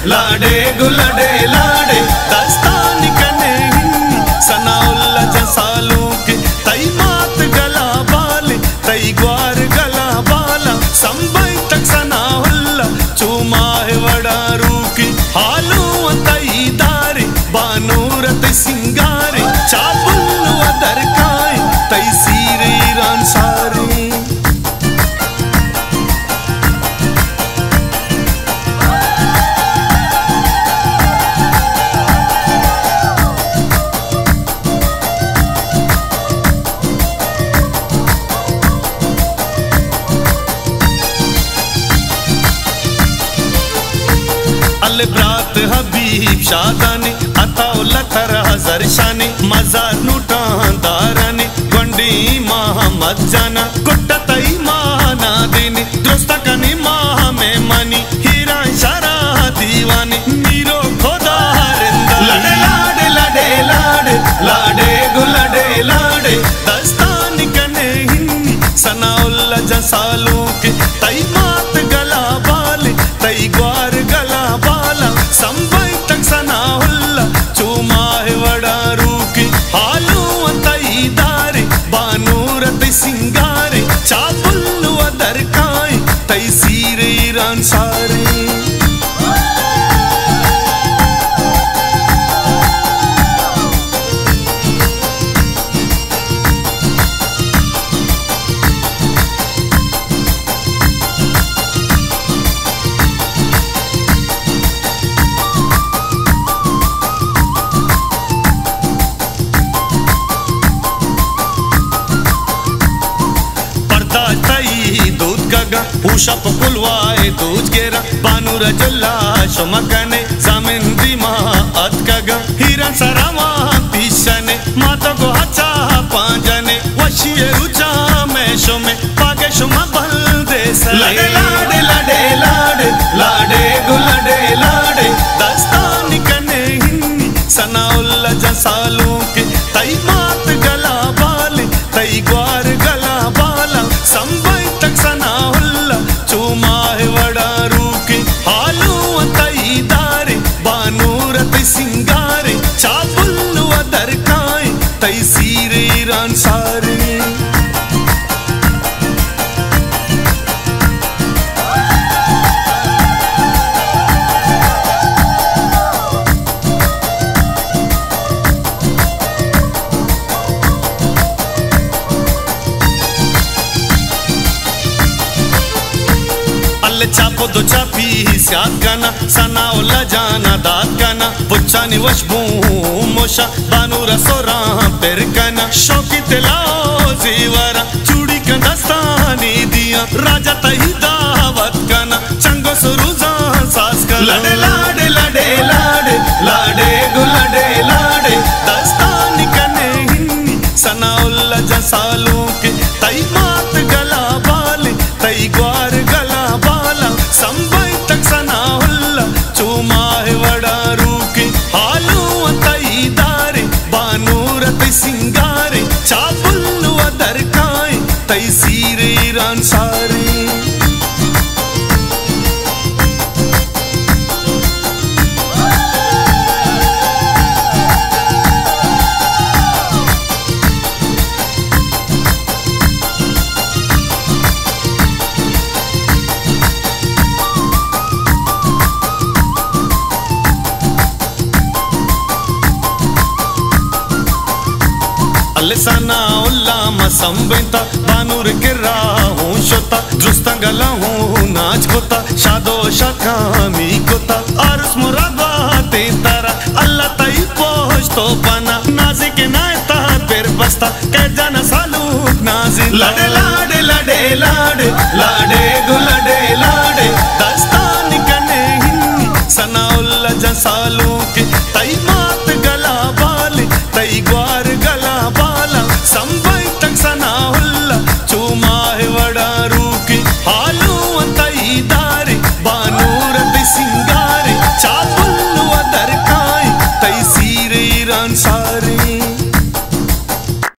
लाडे गुलडे लाडे दस्तानी कने सनाउल्ला जसालू के तई मात गला बाले तई ग्वार गला बाला संबई तक सनाउल्ला चुमाह वडारू की हालू तई दारे बानूरत सिंगारे चापुल्लु दरकाए तई सीरे ईरान सारे ब्रात हबीब शादाने अताउल्ला थर हज़र शाने मज़ार नूटांदाराने गोंडी मोहम्मद जाना कुट्टा तई माना देने दोस्ता कने माह में मनी हीरा शरा दीवाने मीरो खुदा हरिंदा लड़े लाडे लाडे लाडे लाडे गुलडे लाडे दस्तानी कने हिन्नी सनाउल्ला जसालू के तई मात गला बाले तई ग्वार गला बाला संबई तक सनाउल्ला चुमाह वडारू की हालू तई दारे बानूरत सिंगारे चापुल्लु दरकाए तई सीरे ईरान सारे उशा पकुलवाए दूज गेरा बानूर जल्ला शमकने जमीन दिमा अतकगा हीरा सरामा पीछने माता को हचा पांजने वशिये रुचा में शुमे पागे शुमा बल दे लड़े लाडे लाडे लाडे लाडे गुलडे लाडे दस्तानी कने हिन्नी सनाउल्ला जसालू के तई मात गला बाले तई ग्वार गला बाला संबई तक सनाउल्ला चुमाह वडारू की हालू तई दारे बानूरत सिंगारे चापुल्लु दरकाए तई सीरे ईरान सारे चापो दो चापी स्याद गाना सनाउल्ला जाना दाद गाना बुच्चानी वशबू मोशा बानूरा सोरा पेर गाना शौकी तिलाओ जीवारा चूड़ी का दस्तानी दिया राजा तही दावत गाना चंगो सुरुजा सास का लड़े लाडे लाडे लाडे लाडे गुलडे लाडे दस्तानी कने हिन्नी सनाउल्ला जसालू के तई मात गला बाले तई ग्वार गला बाला संबई तक सनाउल्ला चुमाह वडारू की हालू तई दारे बानूरत सिंगारे चापुल्लु दरकाए तई सीरे ईरान सारे सनाउल्ला मसंबिता बानूर के राहूं शोता दुस्तंगला हूँ नाच कोता शादो शकामी कोता और मुरादा ते तारा अल्लाह तई पोष तो बना नाजी के नायता पेर बस्ता के जाना सालूक नाजी लाडे लाडे लाडे लाडे लाडे गुलडे लाडे दस्तानी कने हिन्नी सनाउल्ला जसालू के तई मात गला बाले तई ग्वार गला बाला संबई तक सनाउल्ला चुमाह वडारू की हालू तई दा